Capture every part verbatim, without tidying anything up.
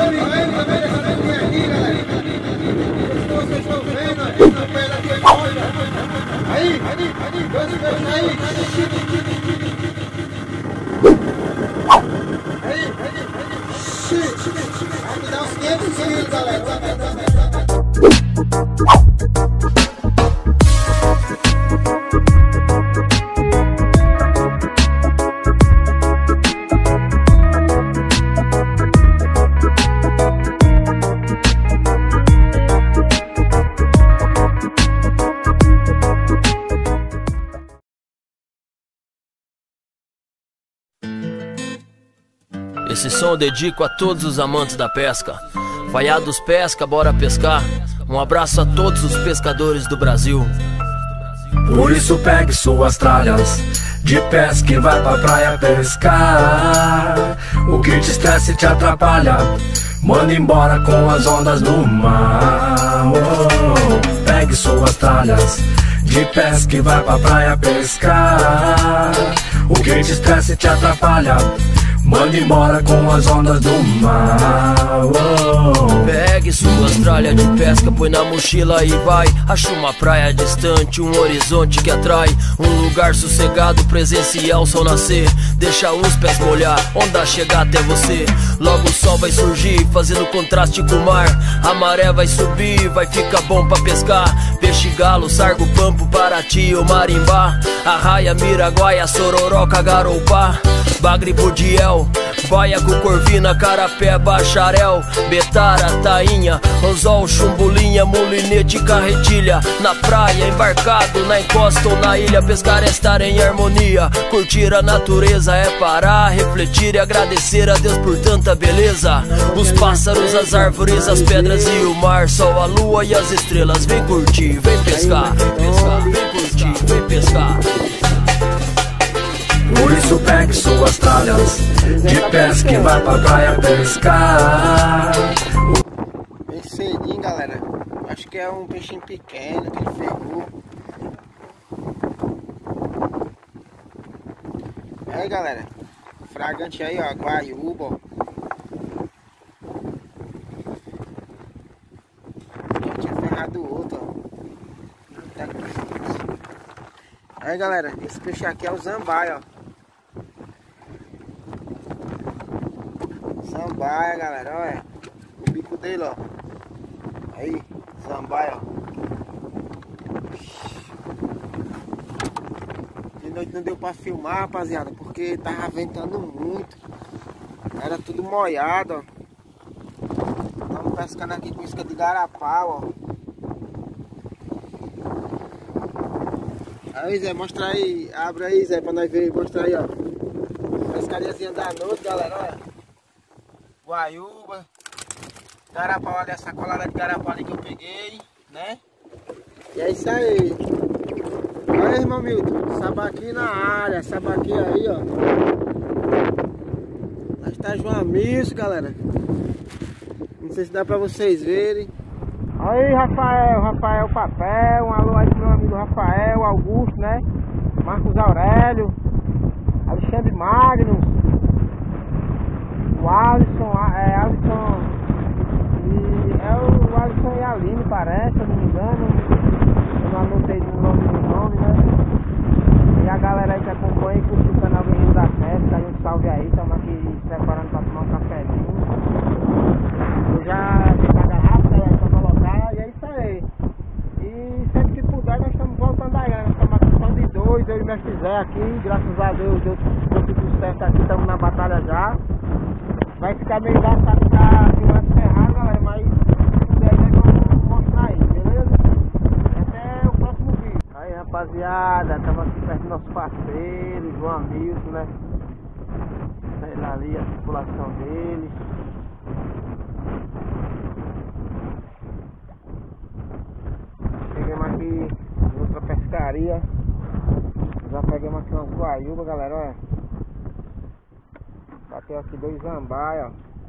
vendo também dessa turminha aqui, galera? Vocês estão vendo aqui na pedra aqui fora? Aí, aí, aí, dois peixes aí. Aí, aí, aí. Aqui dá uns quinhentos quilos, galera. Esse som eu dedico a todos os amantes da pesca. Vaiados pesca, bora pescar. Um abraço a todos os pescadores do Brasil. Por isso pegue suas tralhas de pesca e vai pra praia pescar. O que te estressa e te atrapalha, manda embora com as ondas do mar. Oh, pegue suas tralhas de pesca e vai pra praia pescar. O que te estressa e te atrapalha, manda embora com as ondas do mar. Oh. Pegue suas tralhas de pesca, põe na mochila e vai. Acha uma praia distante, um horizonte que atrai. Um lugar sossegado, presenciar o sol nascer. Deixa os pés molhar, onda chegar até você. Logo o sol vai surgir, fazendo contraste com o mar. A maré vai subir, vai ficar bom pra pescar. Peixe galo, sargo, pampo, paraty ou marimbá. Arraia, miraguaia, sororoca, garoupá. Bagre, budiel, baiaco, corvina, carapé, bacharel, betara, tainha, anzol, chumbulinha, molinete, carretilha. Na praia, embarcado, na encosta ou na ilha, pescar é estar em harmonia. Curtir a natureza é parar, refletir e agradecer a Deus por tanta beleza. Os pássaros, as árvores, as pedras e o mar, sol, a lua e as estrelas. Vem curtir, vem pescar, vem pescar, vem curtir, vem pescar. Por isso pegue suas tralhas de pesca e vai pra praia pescar. Bem cedinho, galera. Acho que é um peixinho pequeno que ele ferrou. Aí, galera, fragante aí, ó, guaiúba, ó. Já tinha ferrado o outro, ó. Tá aqui. Aí, galera, esse peixe aqui é o zambaia, ó. Zambaia, galera, olha o bico dele, ó. Aí, zambaia, ó. De noite não deu pra filmar, rapaziada, porque tava ventando muito. Era tudo molhado, ó. Estamos pescando aqui com isca de garapau, ó. Aí, Zé, mostra aí, abre aí, Zé, pra nós ver, mostra aí, ó. Pescariazinha da noite, galera, olha. Guaiúba, garapau, olha essa colada de garapau ali que eu peguei, né? E é isso aí. Olha, irmão Milton, sabaqui na área, sabaqui aí, ó. Nós tá João Milton, galera. Não sei se dá pra vocês verem. Aí, Rafael, Rafael Papel, um alô aí pro meu amigo Rafael, Augusto, né? Marcos Aurélio, Alexandre Magnus, o Alisson, é Alisson, e é o Alisson e a Aline, parece, se eu não me engano. Eu não anotei o nome do nome, né? E a galera aí que acompanha e curte o canal Guerreiro da Pesca, aí um salve aí, estamos aqui se preparando para tomar um cafezinho. Eu já fiz a garrafa, galera, pra colocar, e é isso aí. E sempre que puder nós estamos voltando aí, nós estamos aqui só de dois, eu e o mestre Zé aqui, graças a Deus deu, deu tudo certo aqui, estamos na batalha já. Vai ficar meio engraçado ficar filmando ferrado, galera, mas se puder nós vamos mostrar aí, beleza? Até o próximo vídeo. Aí, rapaziada, estamos aqui perto do nosso parceiro, João Milton, né? Sei ali a circulação dele. Chegamos aqui em outra pescaria. Já pegamos aqui umas guaiúba, galera, olha. Bateu aqui dois zambaia, ó.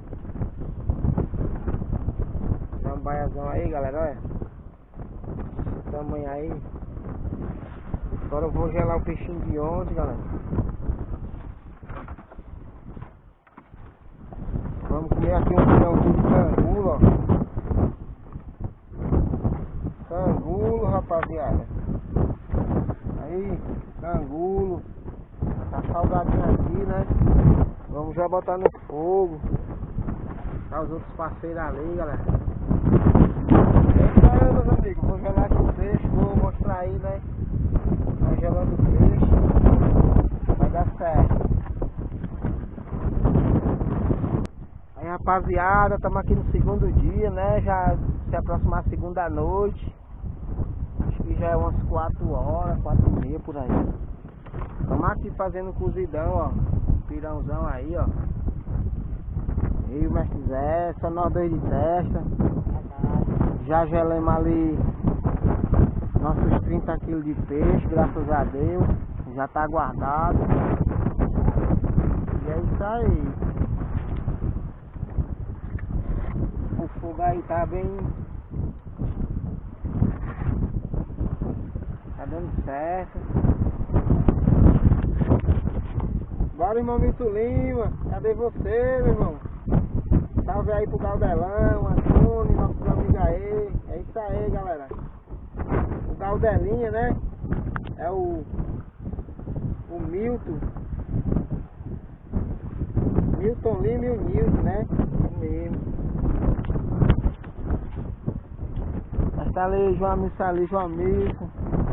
Zambaiazão aí, galera, olha. Esse tamanho aí. Agora eu vou gelar o peixinho de ontem, galera. Vamos comer aqui um pirãozinho de cangulo, ó. Cangulo, rapaziada. Aí, cangulo. Tá salgadinho aqui, né? Vamos já botar no fogo. Tá os outros parceiros ali, galera. É isso aí, meus amigos. Vou gelar aqui o peixe, vou mostrar aí, né? Vai gelando o peixe. Vai dar certo. Aí, rapaziada, estamos aqui no segundo dia, né? Já se aproximar a segunda noite. Acho que já é umas quatro horas, quatro e meia por aí. Estamos aqui fazendo cozidão, ó. Pirãozão aí, ó. E o mestre Zé, só nós dois de testa. Já gelamos ali nossos trinta quilos de peixe, graças a Deus. Já tá guardado. E é isso aí. O fogo aí tá bem... Tá dando certo. Bora, irmão Milton Lima. Cadê você, meu irmão? Salve aí pro Galdelão, Antônio, nossos amigos aí. É isso aí, galera. O Galdelinha, né? É o... O Milton. Milton Lima e o Nilton, né? O mesmo. Mas tá ali, João Milton, tá ali, João Milton.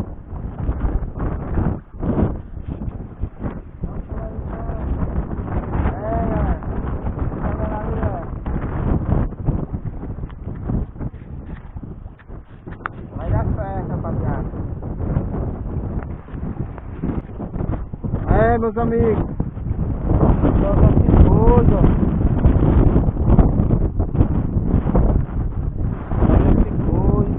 É, meus amigos, olha que coisa, olha que coisa.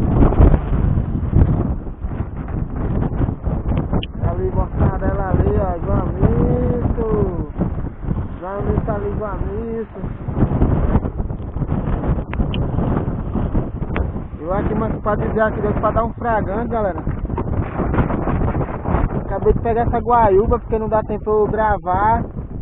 Ali, moçada ali, ó, João Milton, João Milton ali, João Milton. Eu aqui, mas pra dizer aqui, deu pra dar um fragante, galera. Acabei de pegar essa guaiúba porque não dá tempo gravar.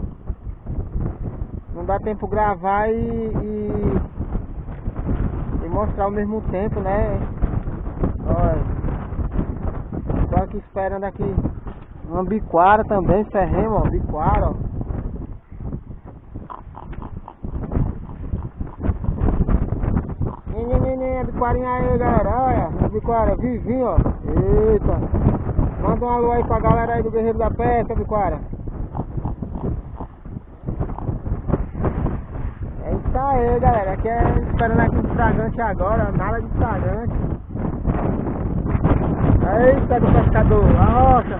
Não dá tempo gravar e, e, e mostrar ao mesmo tempo, né? Olha. Tô aqui esperando aqui uma biquara também, ferremo, ó, biquara, ó. Nhenhenhenhen, a biquarinha aí, galera, olha, a biquara, vivinho, ó. Eita. Manda um alô aí pra galera aí do Guerreiro da Pesca, Biquara. É isso aí, galera. Aqui é esperando aqui um fragante agora, nada de fragante. Eita do pescador, a rocha.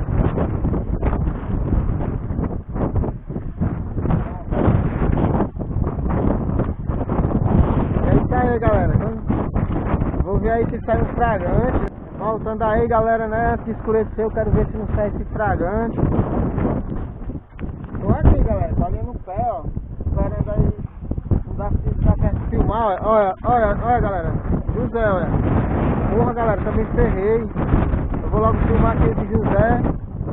É isso aí, galera. Vou ver aí se sai um fragante. Voltando aí, galera, né? Antes de escurecer, eu quero ver se não sai esse fragante. Tô aqui, galera, tô ali no pé, ó. Esperando aí. Não dá pra perto de filmar, olha, olha, olha, olha, galera. José, olha. Porra, galera, também ferrei. Eu vou logo filmar aqui de José.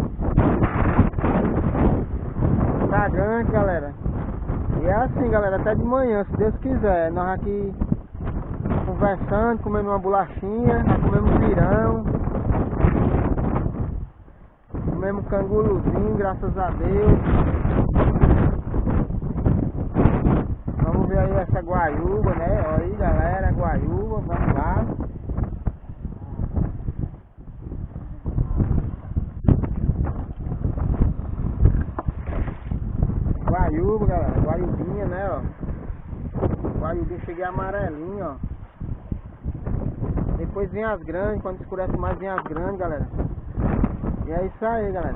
Fragante, galera. E é assim, galera, até de manhã, se Deus quiser. Nós aqui conversando, comendo uma bolachinha, comemos pirão, comemos canguruzinho, graças a Deus. Vamos ver aí essa guaiúba, né? Olha aí, galera, guaiúba, vamos lá. Guaiúba, galera, guaiubinha, né, ó. Guaiubinha, cheguei amarelinho, ó. Depois vem as grandes, quando escurece mais vem as grandes, galera. E é isso aí, galera.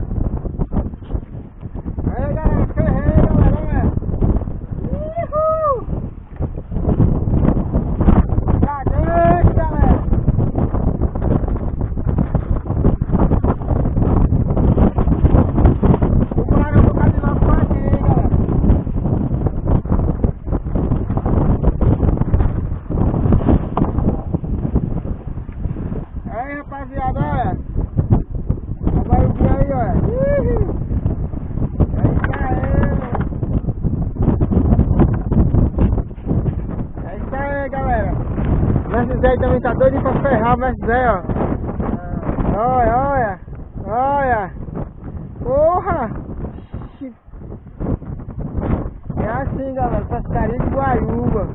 Aí, galera, ferrei, galera, né? Uhul! tá doido pra ferrar o mestre Zé, ó. Olha, olha, olha. Porra! É assim, galera, pescaria de guaiúba.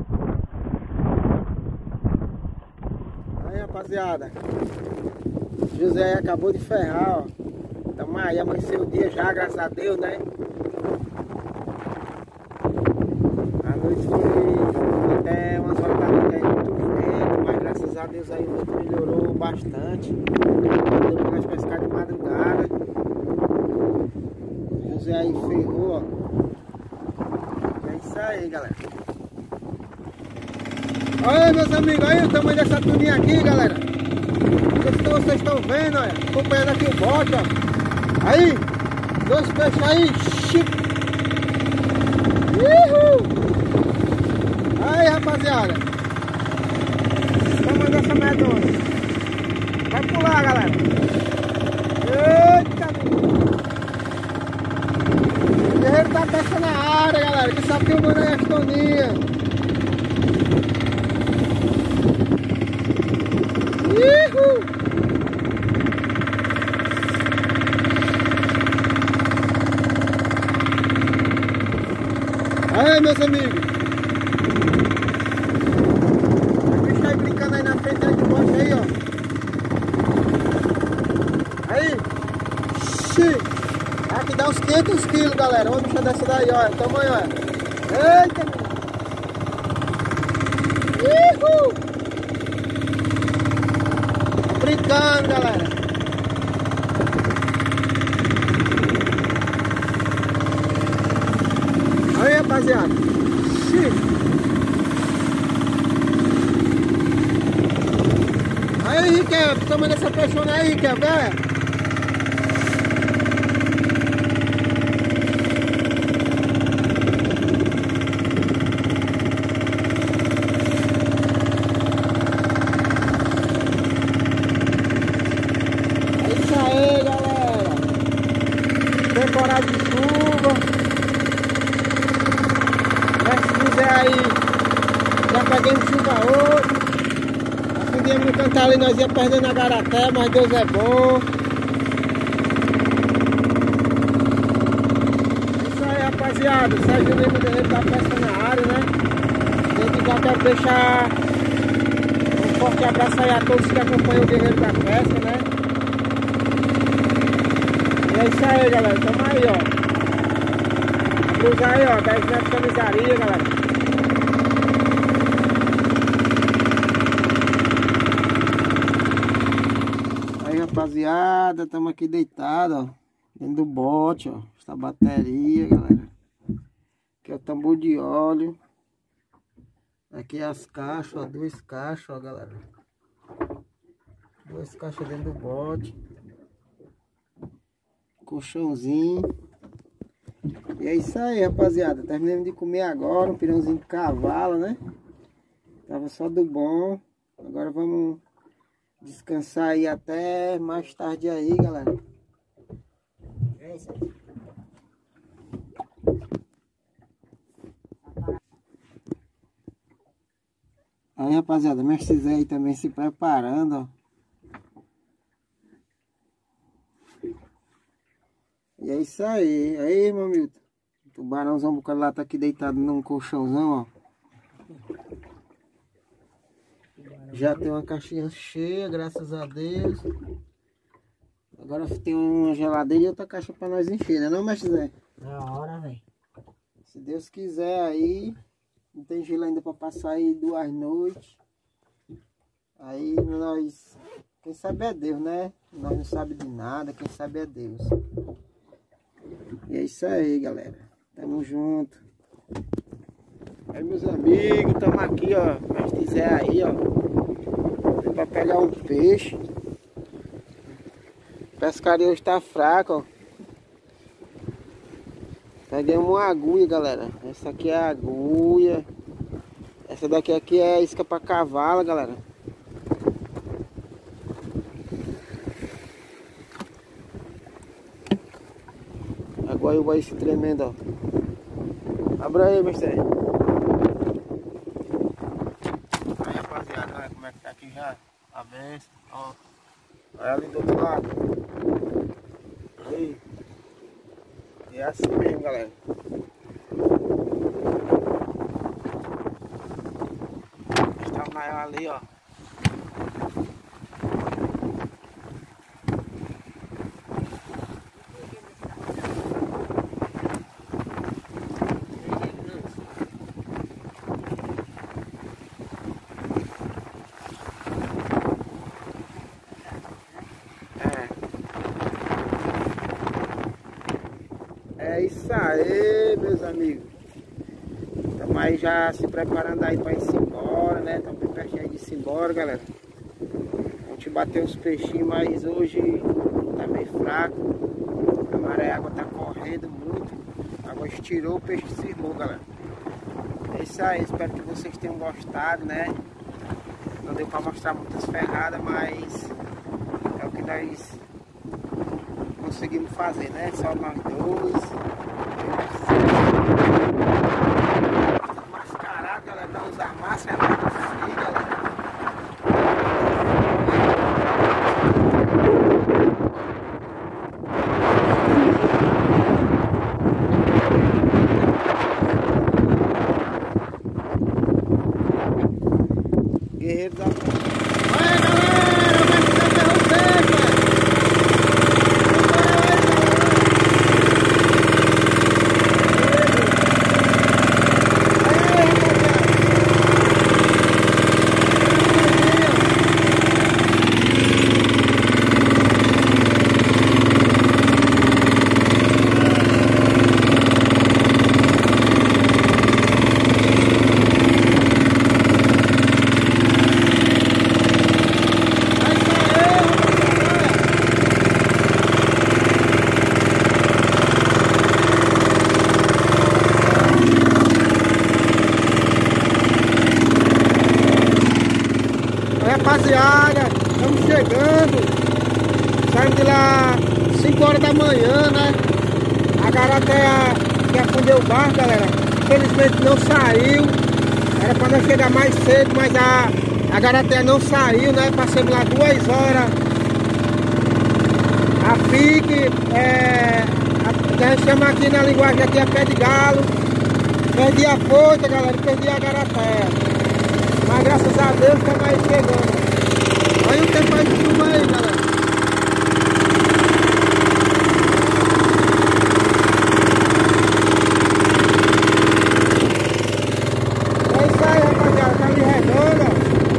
Aí, rapaziada, José acabou de ferrar, ó. Tamo aí, amanheceu o dia já, graças a Deus, né? A noite foi até umas horas da noite aí muito vento, mas graças a Deus aí o vento melhorou bastante. Deu pra nós pescar de madrugada. José aí ferrou, ó. É isso aí, galera. Olha aí, meus amigos, aí o tamanho dessa tuninha aqui, galera. Não sei se vocês estão vendo, olha, acompanhando aqui o bote, ó. Aí, dois peixes aí, chique. Uhul. Aí, rapaziada, o tamanho dessa medonha. Vai pular, galera. Eita, o guerreiro tá pesca na área, galera, que sabe que o mano é as toninhas. Uhul. Aí, meus amigos, o bicho aí brincando aí na frente aí de bote aí, ó. Aí, xii, aqui dá uns quinhentos quilos, galera. Uma bicha dessa daí, ó, o tamanho, ó. Eita, uhul. Tá brincando, galera. Aí, rapaziada. Xiii. Aí, Riquel, o tamanho dessa pressona aí, Riquel, velho. É isso aí, galera. Temporada de chuva. Aí, já peguemos chuva hoje. Acendemos no cantar ali, nós ia perdendo a garaté, mas Deus é bom. É isso aí, rapaziada. O Sérgio Lima Guerreiro da pesca na área, né? Desde já quero deixar um forte abraço aí a todos que acompanham o Guerreiro da Pesca, né? E é isso aí, galera. Tamo aí, ó. Cruza aí, ó. dez metros de camisaria, galera. Rapaziada, estamos aqui deitados, ó, dentro do bote, ó, essa bateria, galera. Aqui é o tambor de óleo. Aqui é as caixas, ó, duas caixas, ó, galera. Duas caixas dentro do bote. Colchãozinho. E é isso aí, rapaziada. Terminamos de comer agora, um pirãozinho de cavalo, né? Tava só do bom. Agora vamos descansar aí até mais tarde aí, galera. É isso aí. Aí, rapaziada, mestre Zé aí também se preparando, ó. E é isso aí. Aí, meu Milton. O tubarãozão bocado lá tá aqui deitado num colchãozão, ó. Já tem uma caixinha cheia, graças a Deus. Agora tem uma geladeira e outra caixa pra nós encher, né não, mestre Zé? Na hora, velho. Se Deus quiser aí, não tem gelo ainda pra passar aí duas noites. Aí nós, quem sabe é Deus, né? Nós não sabemos de nada, quem sabe é Deus. E é isso aí, galera. Tamo junto. Aí, meus amigos, tamo aqui, ó. Mestre Zé aí, ó. Pra pegar um peixe. A pescaria hoje tá fraca, ó. Peguei uma agulha, galera. Essa aqui é a agulha. Essa daqui aqui é a isca pra cavalo, galera. Agora eu vou esse tremendo, ó. Abra aí, mestre. Aí, rapaziada, olha como é que tá aqui já. presença. Ó. Olha ali do outro lado. Aí. E é assim mesmo, galera. Está o maior ali, ó. É isso aí, meus amigos. Estamos aí já se preparando aí para ir embora, né? Estamos bem pertinho de ir embora, galera. A gente bateu uns peixinhos, mas hoje tá meio fraco. A maré, a água tá correndo muito. A água estirou, o peixe se irmou, galera. É isso aí, espero que vocês tenham gostado, né? Não deu para mostrar muitas ferradas, mas é o que nós conseguimos fazer, né? Só nós dois. Mascarado, galera, não usar máscara, não conseguir, galera. Guerreiro da... Olha, galera, vai ficar derrubando, velho. Rapaziada, estamos chegando. Saímos de lá cinco horas da manhã, né? A garateia que afundeu o barco, galera, infelizmente não saiu. Era para nós chegar mais cedo, mas a, a garateia não saiu, né? Passamos lá duas horas. A pique, é, a, a gente chama aqui na linguagem aqui a pé de galo. Perdi a foice, galera, perdi a garateia. Mas graças a Deus estamos aí chegando. Olha o tempo aí de chuva aí, galera. É isso aí, rapaziada. Tá ali redonda.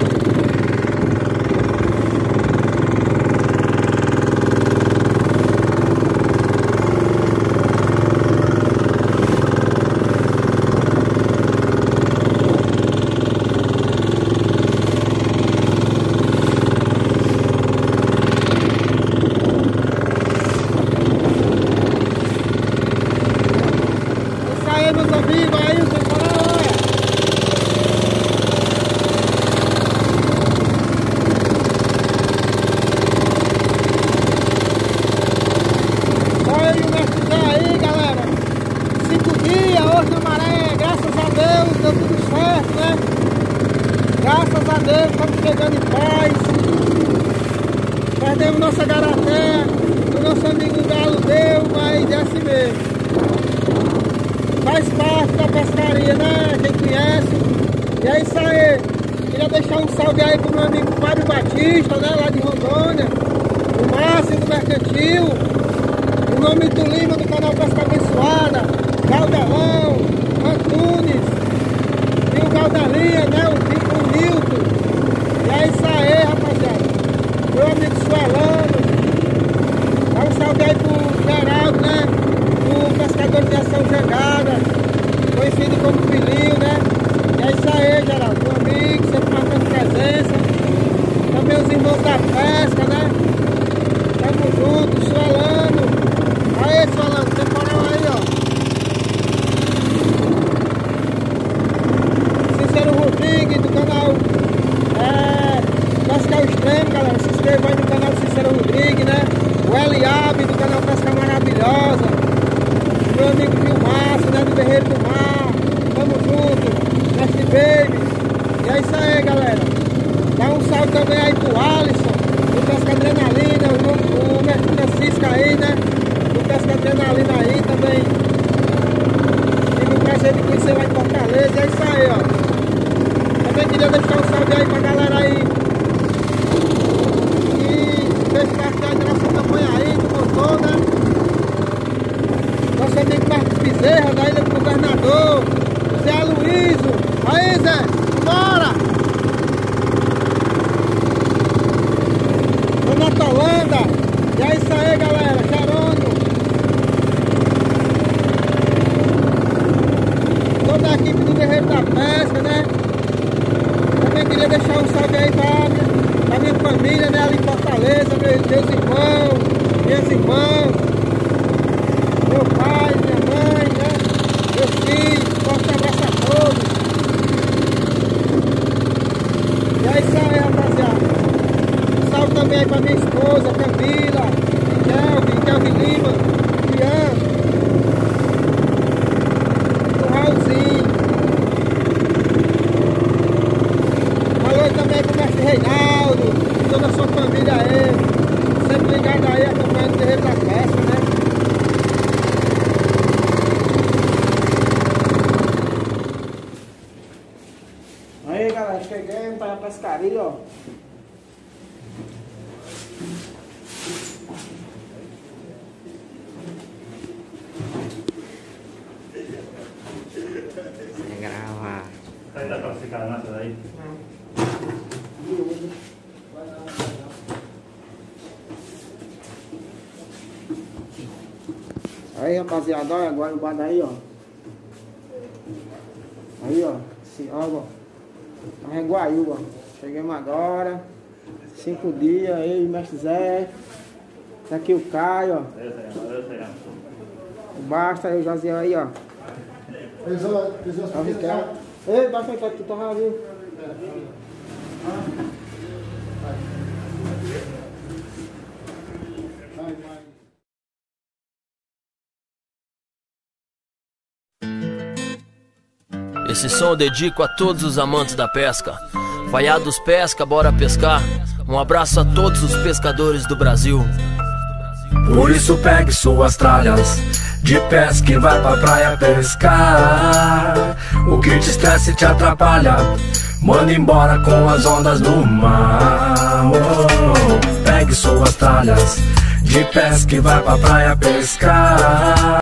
Meus amigos, aí o temporal, olha. Olha aí o mestre Zé aí, galera. Cinco dias hoje na maré, graças a Deus, deu tudo certo, né? Graças a Deus, estamos chegando em paz. Perdemos nossa garateia, o nosso amigo Galo deu, mas é assim mesmo. Faz parte da pescaria, né? Quem conhece. E é isso aí. Queria deixar um salve aí pro meu amigo Fábio Batista, né? Lá de Rondônia. O Márcio do Mercantil. O nome do Lima do canal Pesca Abençoada. Galdelão, Antunes. E o Galdelinha, né? O, o Nilton. E é isso aí, rapaziada. Meu amigo Suelano. Dá um salve aí pro Geraldo, né? O pescador de ação Jangada, conhecido como Filhinho, né? E é isso aí, Geraldo, meu amigo, sempre marcando presença. Também os irmãos da pesca, né? Tamo junto, Suelano. Aí, Suelano, temporal aí, ó. Cícero Rodrigues, do canal é, Pesca ao Extremo, galera. Se inscreva aí no canal Cícero Rodrigues, né? O Eliabe, do canal Pesca Maravilhosa. Meu amigo Vilmaço, né, do Guerreiro do Mar. Tamo junto, Mestre Baby. E é isso aí, galera. Dá um salve também aí pro Alisson. Bezerra, da Ilha do Governador, Zé Aloysio. Aí, Zé, bora! Dona Tolanda, e é isso aí, galera, Jerônimo. Toda a equipe do Guerreiro da Pesca, né? Também queria deixar um salve aí pra minha, pra minha família, né? Ali em Fortaleza, meus, meus irmãos, minhas irmãs, meu pai, minha mãe, né? Meus filhos, forte abraço a todos. E é isso aí, rapaziada. Um salve também aí pra minha esposa, Camila, Kelvin, Kelvin Lima, Ian. Também pro mestre Reinaldo, toda a sua família aí, sempre ligado aí, acompanhando o Guerreiro da Pesca, né? Aí, galera, cheguei para a pescaria, ó. Sem gravar. Vai dar pra ficar nessa daí? Não. Aí, rapaziada, olha agora o bar daí, ó. Aí, ó, esse água, tá em Guaiúba, chegamos agora, cinco dias, aí, mestre Zé, tá aqui o Caio, ó. O Basta aí, o Jaziel aí, ó. Ei, basta aí, tu tava viu? Esse som eu dedico a todos os amantes da pesca. Vaiados pesca, bora pescar. Um abraço a todos os pescadores do Brasil. Por isso pegue suas tralhas de pesca e vai pra praia pescar. O que te estressa e te atrapalha, manda embora com as ondas do mar. Oh, pegue suas tralhas de pesca e vai pra praia pescar.